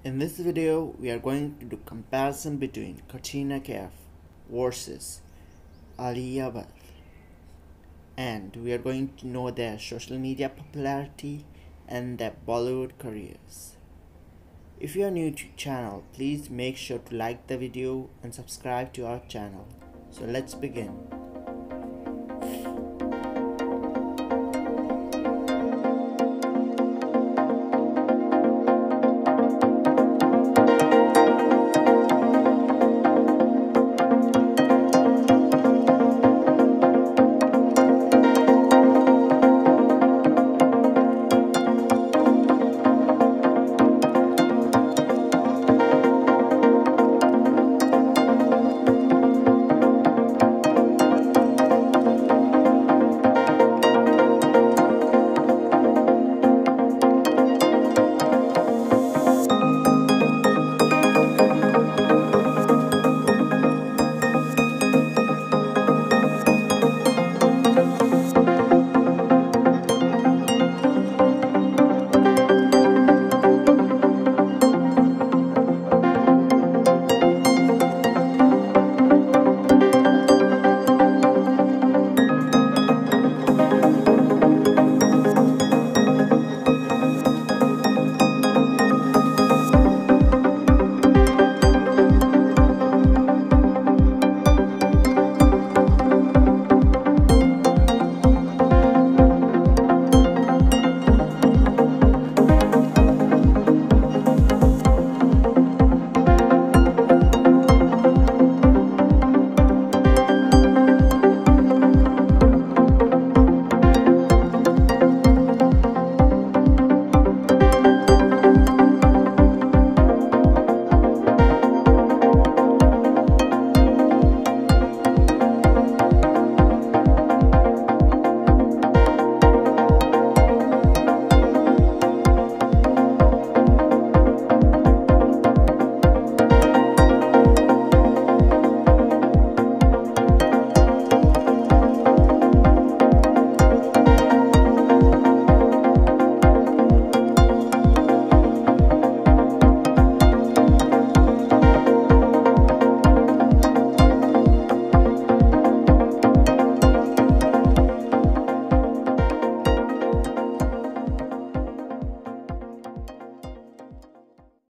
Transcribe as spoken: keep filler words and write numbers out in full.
In this video, we are going to do comparison between Kartina kaif versus Alia Bhatt, and we are going to know their social media popularity and their Bollywood careers. If you are new to the channel, please make sure to like the video and subscribe to our channel. So let's begin.